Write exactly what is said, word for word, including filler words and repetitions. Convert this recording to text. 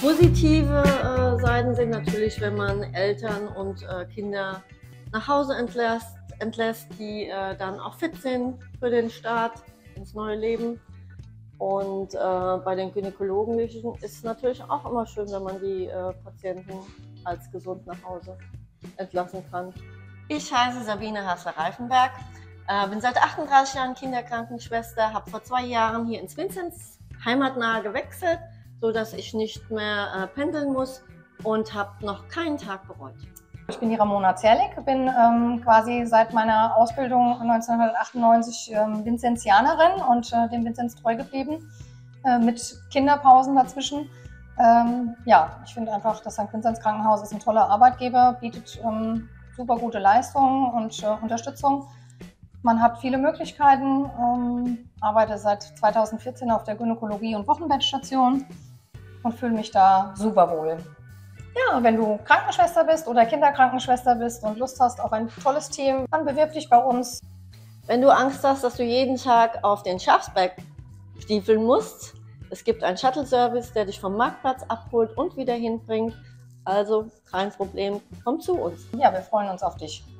Positive äh, Seiten sind natürlich, wenn man Eltern und äh, Kinder nach Hause entlässt, entlässt die äh, dann auch fit sind für den Start ins neue Leben. Und äh, bei den Gynäkologen ist es natürlich auch immer schön, wenn man die äh, Patienten als gesund nach Hause entlassen kann. Ich heiße Sabine Hassler-Reifenberg, äh, bin seit achtunddreißig Jahren Kinderkrankenschwester, habe vor zwei Jahren hier ins Vinzenz heimatnah gewechselt, so dass ich nicht mehr äh, pendeln muss und habe noch keinen Tag bereut. Ich bin die Ramona Zerlik, bin ähm, quasi seit meiner Ausbildung neunzehnhundertachtundneunzig ähm, Vinzenzianerin und äh, dem Vinzenz treu geblieben, äh, mit Kinderpausen dazwischen. Ähm, ja, ich finde einfach, das Sankt Vinzenz Krankenhaus ist ein toller Arbeitgeber, bietet ähm, super gute Leistungen und äh, Unterstützung. Man hat viele Möglichkeiten, ähm, arbeite seit zweitausendvierzehn auf der Gynäkologie- und Wochenbettstation und fühle mich da super wohl. Ja, wenn du Krankenschwester bist oder Kinderkrankenschwester bist und Lust hast auf ein tolles Team, dann bewirb dich bei uns. Wenn du Angst hast, dass du jeden Tag auf den Schafsberg stiefeln musst, es gibt einen Shuttle-Service, der dich vom Marktplatz abholt und wieder hinbringt. Also kein Problem, komm zu uns. Ja, wir freuen uns auf dich.